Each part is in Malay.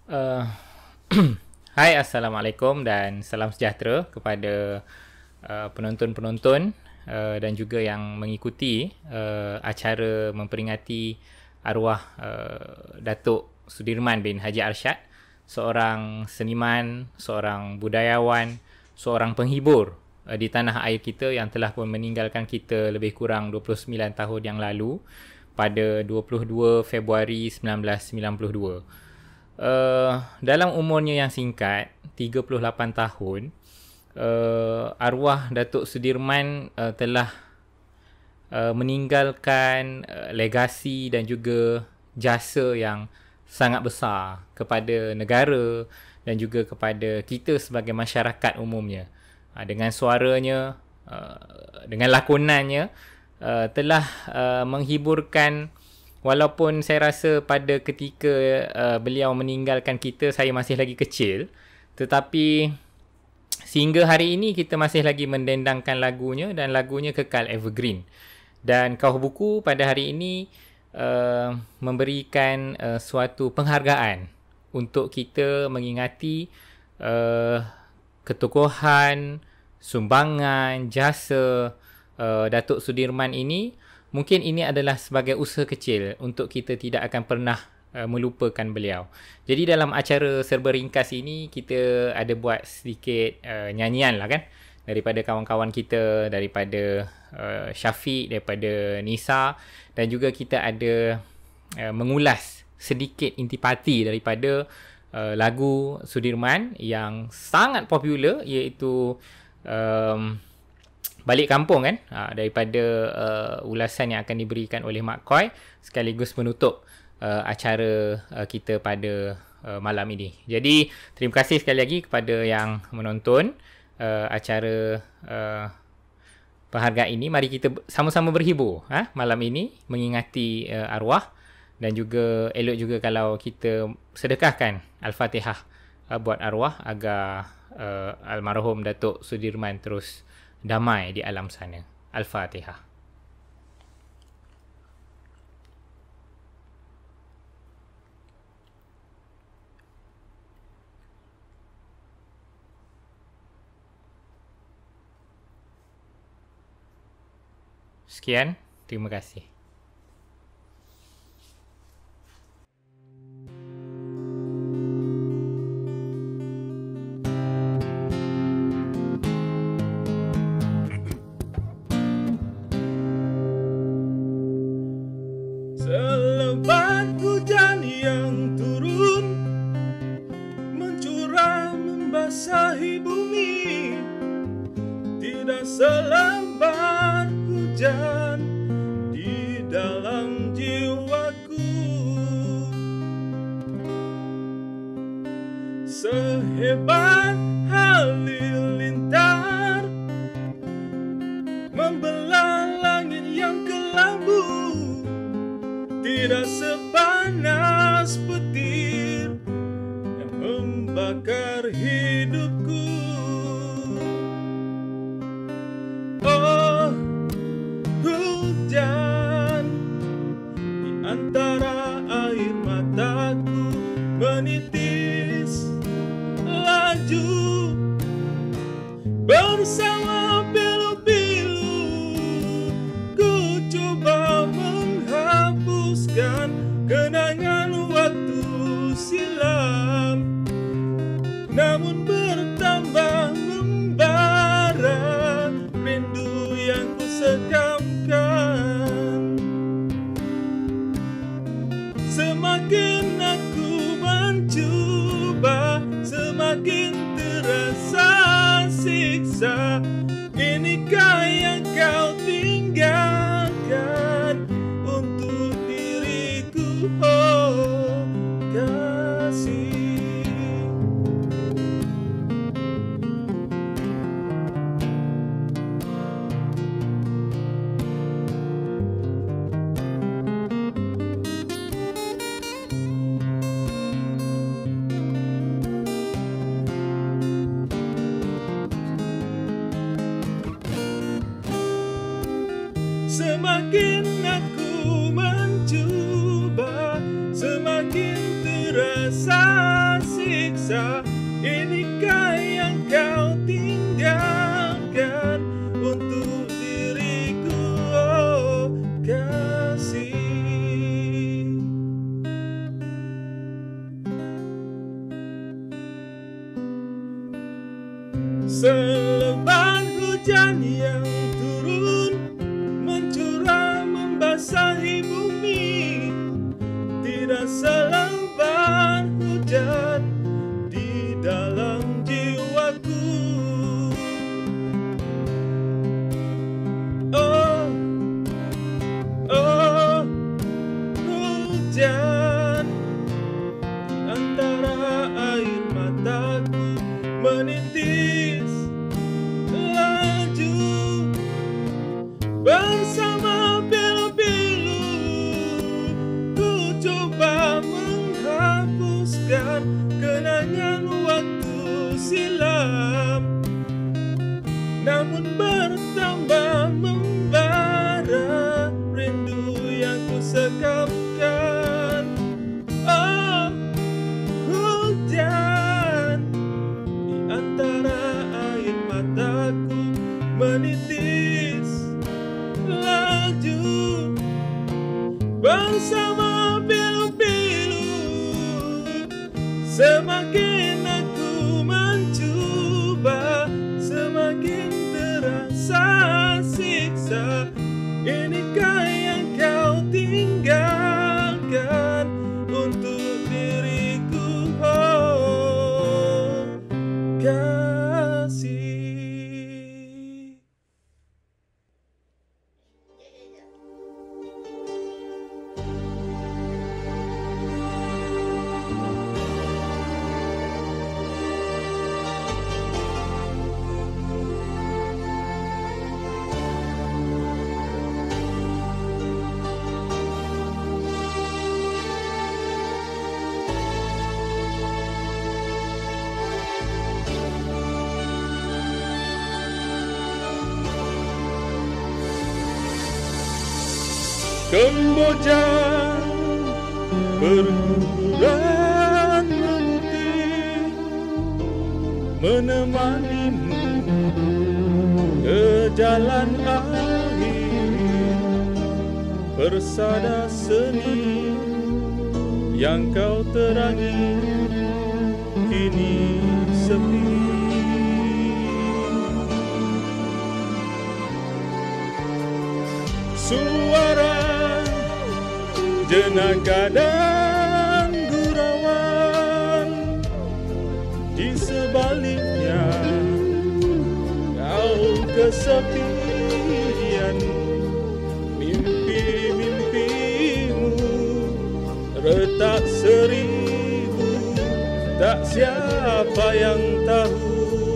Uh, Hai, Assalamualaikum dan salam sejahtera kepada penonton-penonton dan juga yang mengikuti acara memperingati arwah Datuk Sudirman bin Haji Arsyad, seorang seniman, seorang budayawan, seorang penghibur di tanah air kita yang telah pun meninggalkan kita lebih kurang 29 tahun yang lalu pada 22 Februari 1992. Dalam umurnya yang singkat 38 tahun, arwah Datuk Sudirman telah meninggalkan legasi dan juga jasa yang sangat besar kepada negara dan juga kepada kita sebagai masyarakat umumnya. Dengan suaranya, dengan lakonannya, telah menghiburkan. Walaupun saya rasa pada ketika beliau meninggalkan kita, saya masih lagi kecil. Tetapi sehingga hari ini kita masih lagi mendendangkan lagunya dan lagunya kekal evergreen. Dan Kauh Buku pada hari ini memberikan suatu penghargaan untuk kita mengingati ketokohan, sumbangan, jasa Datuk Sudirman ini. Mungkin ini adalah sebagai usaha kecil untuk kita tidak akan pernah melupakan beliau. Jadi dalam acara serba ringkas ini, kita ada buat sedikit nyanyian lah kan. Daripada kawan-kawan kita, daripada Syafiq, daripada Nisa. Dan juga kita ada mengulas sedikit intipati daripada lagu Sudirman yang sangat popular, iaitu Balik Kampung kan, daripada ulasan yang akan diberikan oleh Mak Koi sekaligus menutup acara kita pada malam ini. Jadi terima kasih sekali lagi kepada yang menonton acara penghargaan ini. Mari kita sama-sama berhibur malam ini mengingati arwah, dan juga elok juga kalau kita sedekahkan Al-Fatihah buat arwah agar almarhum Datuk Sudirman terus damai di alam sana. Al-Fatihah. Sekian, terima kasih. Selebat hujan yang turun mencurah membasahi bumi, tidak selebar hujan di dalam jiwaku. Sehebat halilintar membelah langit yang kelabu, tidak sepanas petir yang membakar hidupku. Oh, hujan di antara air mataku menitis laju bersama pilu-pilu. Ku coba menghapuskan kenangan waktu silam, namun bertambah membara rindu yang ku sekamkan. Semakin aku mencoba, semakin terasa siksa. Inikah yang kau tinggalkan untuk diriku, oh kasih. Semakin aku mencoba, semakin terasa siksa. Inikah yang kau tinggalkan untuk diriku, oh kasih. Seleban hujan yang turun mencurah membasahi bumi, tidak selebar hujan di dalam jiwaku. Oh, oh, hujan di antara air mataku menitis laju bersama pilu-pilu. Ku coba menghapuskan kenangan waktu silam, namun bertambah membara rindu yang ku sekamkan. Oh, hujan di antara air mataku menitis laju bersama pilu-pilu. Semakin aku mencoba, semakin terasa siksa. Inikah yang kau tinggalkan untuk diriku, oh kasih. Kamboja berguguran putih menemanimu ke jalan akhir. Persada seni yang kau terangi kini sepi. Suara jenaka dan gurauan di sebaliknya, kau kesepian. Mimpi-mimpimu retak seribu, tak siapa yang tahu.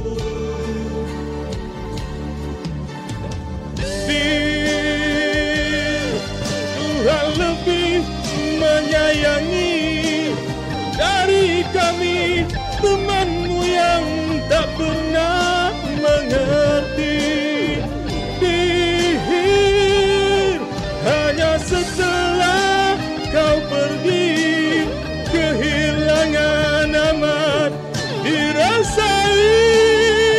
Tuhan lebih menyayangi dari kami, temanmu yang tak pernah mengerti. Dihir hanya setelah kau pergi, kehilangan amat dirasai.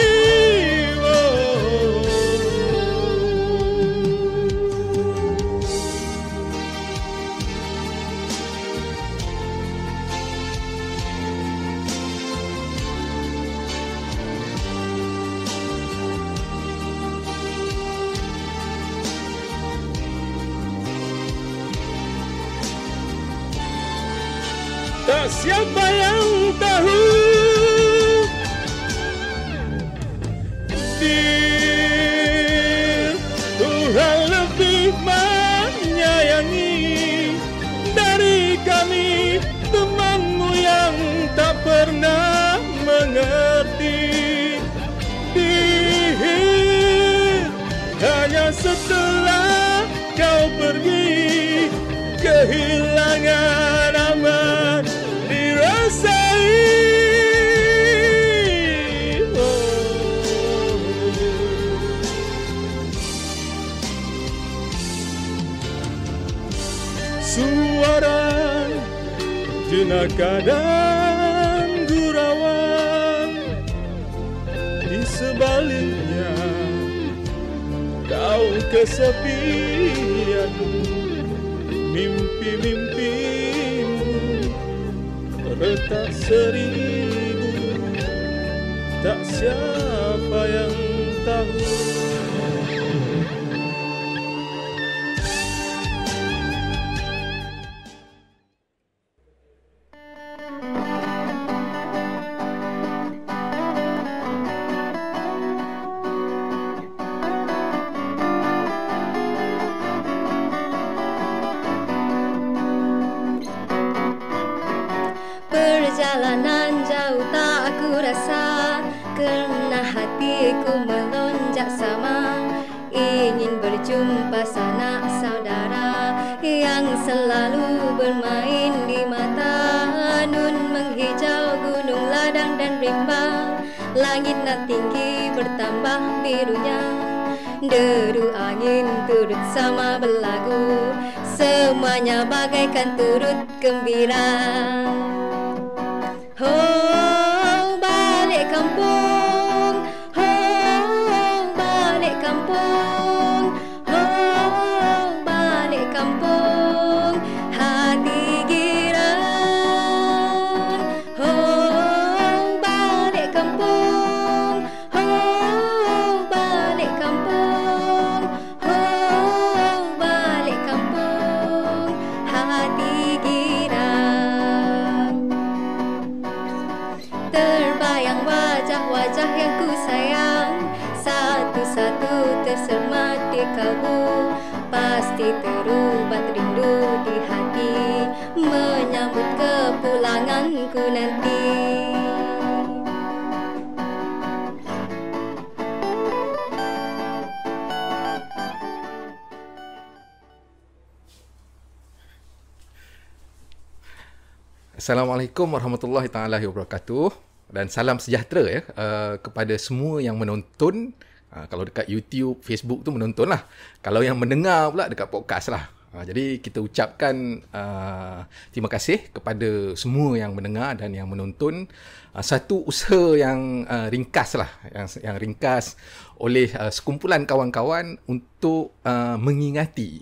Tak siapa yang tahu, Tuhan lebih menyayangi dari kami, temanmu yang tak pernah mengerti. Hanya setelah kau pergi, kehilangan amat dirasai. Suara jenaka dan gurauan. Di sebaliknya kau kesepian. Mimpi-mimpimu retak seribu, tak siapa yang tahu. Perjalanan jauh tak aku rasa, kerana hatiku melonjak sama. Ingin berjumpa sanak saudara yang selalu bermain di mata. Nun menghijau gunung ladang dan rimba, langit nan tinggi bertambah birunya. Deru angin turut sama berlagu, semuanya bagaikan turut gembira. Oh, balik kampung, oh, balik kampung, oh, balik kampung, hati girang. Oh, balik kampung, oh, balik kampung, oh, balik kampung, hati girang. Terbayang wajah-wajah yang ku sayang, satu-satu tersemat di kalbu. Pasti terubat rindu di hati, menyambut kepulanganku nanti. Assalamualaikum warahmatullahi taala wabarakatuh dan salam sejahtera ya kepada semua yang menonton. Kalau dekat YouTube, Facebook tu menonton lah. Kalau yang mendengar pula dekat podcast lah. Jadi kita ucapkan terima kasih kepada semua yang mendengar dan yang menonton. Satu usaha yang ringkas lah, yang ringkas oleh sekumpulan kawan-kawan untuk mengingati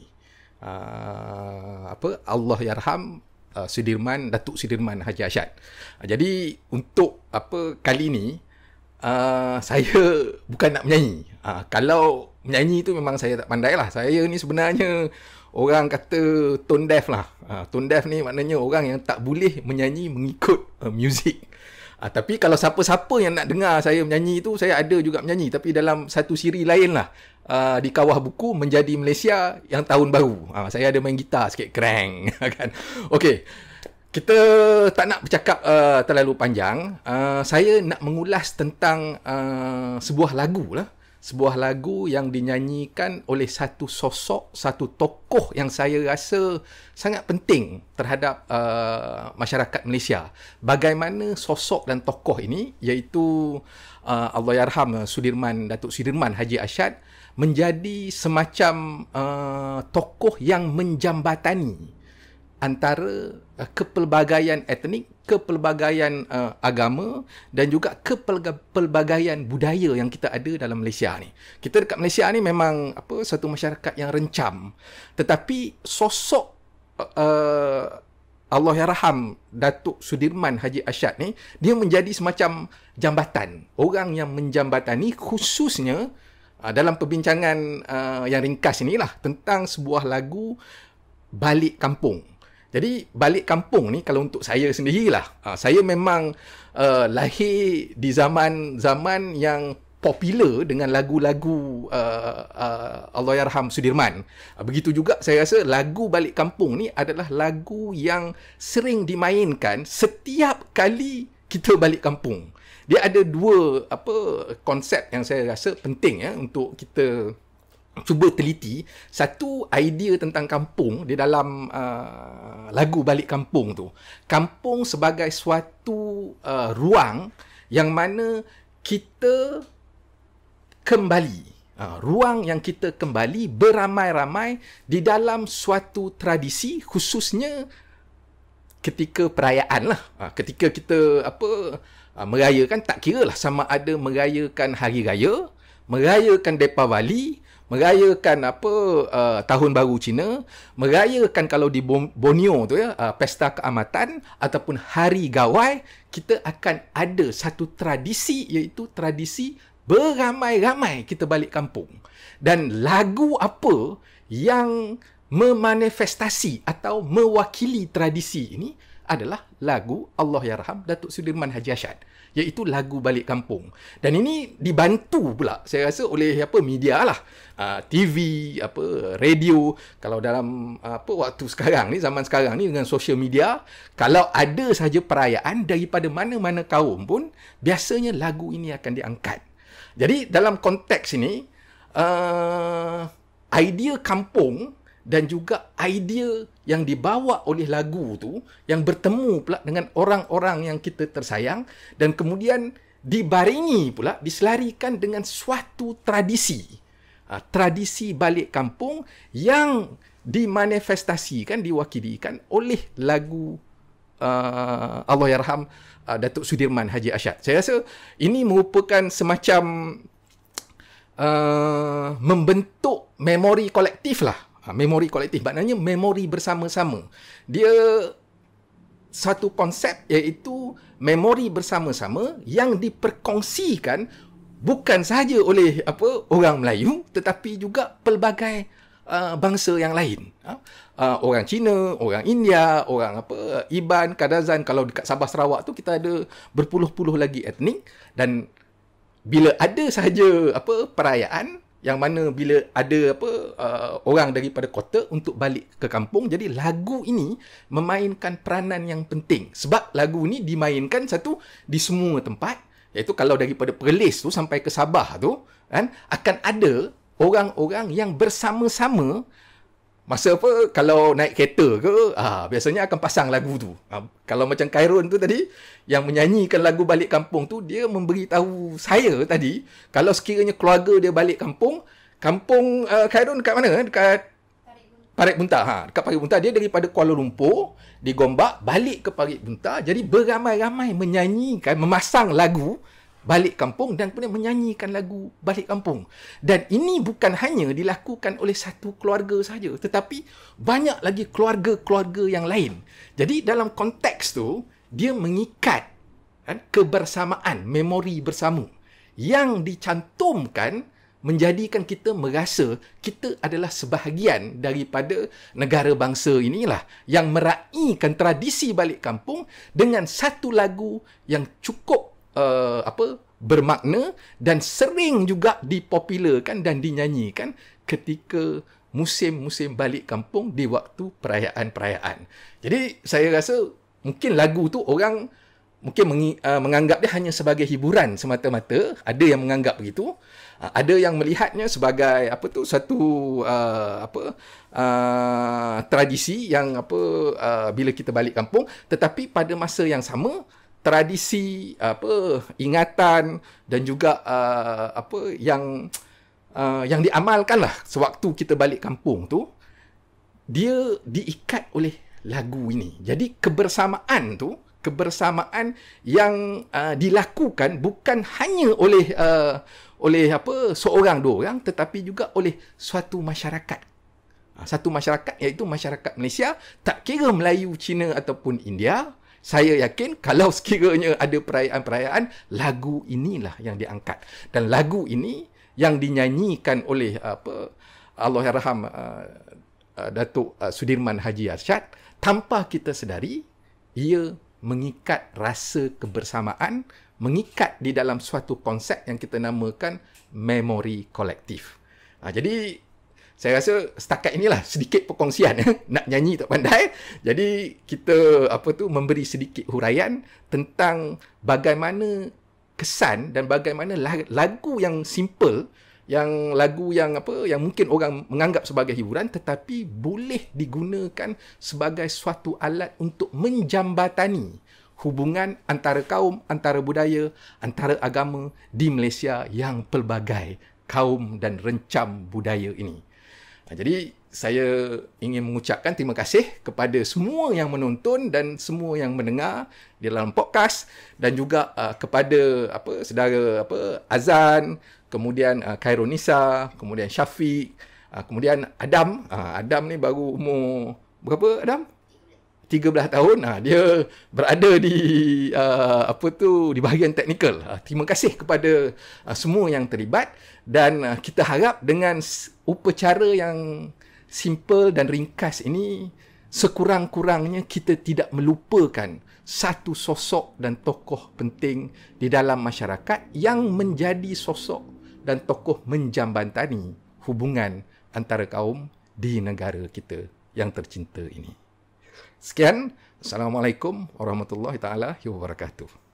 Allahyarham Datuk Sudirman Haji Ashad. Jadi untuk kali ni saya bukan nak menyanyi. Kalau menyanyi tu memang saya tak pandai lah. Saya ni sebenarnya orang kata tone deaf lah. Tone deaf ni maknanya orang yang tak boleh menyanyi mengikut muzik. Tapi kalau siapa-siapa yang nak dengar saya menyanyi tu, saya ada juga menyanyi. Tapi dalam satu siri lain lah. Di kawah buku Menjadi Malaysia yang tahun baru. Saya ada main gitar sikit, krang kan. Okey. Kita tak nak bercakap terlalu panjang. Saya nak mengulas tentang sebuah lagu lah. Sebuah lagu yang dinyanyikan oleh satu sosok, satu tokoh yang saya rasa sangat penting terhadap masyarakat Malaysia. Bagaimana sosok dan tokoh ini, iaitu Allahyarham Datuk Sudirman Haji Ashad, menjadi semacam tokoh yang menjambatani antara kepelbagaian etnik, kepelbagaian agama dan juga kepelbagaian budaya yang kita ada dalam Malaysia ni. Kita dekat Malaysia ni memang satu masyarakat yang rencam. Tetapi sosok Allahyarham Datuk Sudirman Haji Ashad ni, dia menjadi semacam jambatan. Orang yang menjambatani, khususnya dalam perbincangan yang ringkas inilah tentang sebuah lagu Balik Kampung. Jadi Balik Kampung ni kalau untuk saya sendirilah, saya memang lahir di zaman yang popular dengan lagu-lagu Allahyarham Sudirman. Begitu juga saya rasa lagu Balik Kampung ni adalah lagu yang sering dimainkan setiap kali kita balik kampung. Dia ada dua konsep yang saya rasa penting ya untuk kita cuba teliti. Satu, idea tentang kampung di dalam lagu Balik Kampung tu. Kampung sebagai suatu ruang yang mana kita kembali. Ruang yang kita kembali beramai-ramai di dalam suatu tradisi, khususnya ketika perayaan lah. Ketika kita merayakan, tak kira lah sama ada merayakan Hari Raya, merayakan Deepavali, merayakan Tahun Baru Cina, merayakan kalau di Borneo tu ya, Pesta Keamatan ataupun Hari Gawai, kita akan ada satu tradisi, iaitu tradisi beramai-ramai kita balik kampung. Dan lagu apa yang memanifestasi atau mewakili tradisi ini adalah lagu Allahyarham Datuk Sudirman Haji Ashad, iaitu lagu balik kampung. Dan ini dibantu pula saya rasa oleh media lah, TV, radio. Kalau dalam waktu sekarang ni, zaman sekarang ni dengan social media, kalau ada saja perayaan daripada mana-mana kaum pun, biasanya lagu ini akan diangkat. Jadi dalam konteks ini, idea kampung dan juga idea yang dibawa oleh lagu tu yang bertemu pula dengan orang-orang yang kita tersayang, dan kemudian dibarengi pula, diselarikan dengan suatu tradisi. Tradisi balik kampung yang dimanifestasikan, diwakilikan oleh lagu Allahyarham Datuk Sudirman Haji Ashad. Saya rasa ini merupakan semacam membentuk memori kolektif lah. Memori kolektif maknanya memori bersama-sama. Dia satu konsep, iaitu memori bersama-sama yang diperkongsikan bukan sahaja oleh orang Melayu, tetapi juga pelbagai bangsa yang lain. Orang Cina, orang India, orang Iban, Kadazan. Kalau dekat Sabah Sarawak tu kita ada berpuluh-puluh lagi etnik, dan bila ada sahaja perayaan yang mana bila ada orang daripada kota untuk balik ke kampung, jadi lagu ini memainkan peranan yang penting. Sebab lagu ini dimainkan satu di semua tempat, iaitu kalau daripada Perlis tu sampai ke Sabah tu kan, akan ada orang-orang yang bersama-sama. Masa kalau naik kereta ke, biasanya akan pasang lagu tu. Kalau macam Khairun tu tadi, yang menyanyikan lagu balik kampung tu, dia memberitahu saya tadi, kalau sekiranya keluarga dia balik kampung, Khairun dekat mana? Dekat Parit Bunta. Dekat Parit Bunta. Dia daripada Kuala Lumpur, di Gombak, balik ke Parit Bunta. Jadi beramai-ramai menyanyikan, memasang lagu balik kampung dan kemudian menyanyikan lagu balik kampung. Dan ini bukan hanya dilakukan oleh satu keluarga saja, tetapi banyak lagi keluarga-keluarga yang lain. Jadi dalam konteks tu, dia mengikat kebersamaan, memori bersama yang dicantumkan, menjadikan kita merasa kita adalah sebahagian daripada negara bangsa inilah, yang meraihkan tradisi balik kampung dengan satu lagu yang cukup bermakna dan sering juga dipopularkan dan dinyanyikan ketika musim-musim balik kampung di waktu perayaan-perayaan. Jadi saya rasa mungkin lagu tu orang mungkin menganggap dia hanya sebagai hiburan semata-mata. Ada yang menganggap begitu. Ada yang melihatnya sebagai satu tradisi yang bila kita balik kampung, tetapi pada masa yang sama tradisi, ingatan dan juga yang diamalkanlah sewaktu kita balik kampung tu, dia diikat oleh lagu ini. Jadi kebersamaan yang dilakukan bukan hanya oleh seorang dua orang, tetapi juga oleh suatu masyarakat. Satu masyarakat, iaitu masyarakat Malaysia, tak kira Melayu, Cina ataupun India. Saya yakin kalau sekiranya ada perayaan-perayaan, lagu inilah yang diangkat. Dan lagu ini yang dinyanyikan oleh Allahyarham Datuk Sudirman Haji Ashad, tanpa kita sedari, ia mengikat rasa kebersamaan, mengikat di dalam suatu konsep yang kita namakan memori kolektif. Jadi saya rasa setakat inilah sedikit perkongsian. Nak nyanyi tak pandai. Jadi kita memberi sedikit huraian tentang bagaimana kesan dan bagaimana lagu yang simple, yang lagu yang mungkin orang menganggap sebagai hiburan, tetapi boleh digunakan sebagai suatu alat untuk menjambatani hubungan antara kaum, antara budaya, antara agama di Malaysia yang pelbagai kaum dan rencam budaya ini. Jadi saya ingin mengucapkan terima kasih kepada semua yang menonton dan semua yang mendengar di dalam podcast, dan juga kepada saudara Azan, kemudian Khairunisa, kemudian Syafiq, kemudian Adam. Adam ni baru umur berapa, Adam? 13 tahun. Dia berada di di bahagian teknikal. Terima kasih kepada semua yang terlibat, dan kita harap dengan upacara yang simple dan ringkas ini, sekurang-kurangnya kita tidak melupakan satu sosok dan tokoh penting di dalam masyarakat yang menjadi sosok dan tokoh menjambantani hubungan antara kaum di negara kita yang tercinta ini. Sekian. Assalamualaikum warahmatullahi taala wabarakatuh.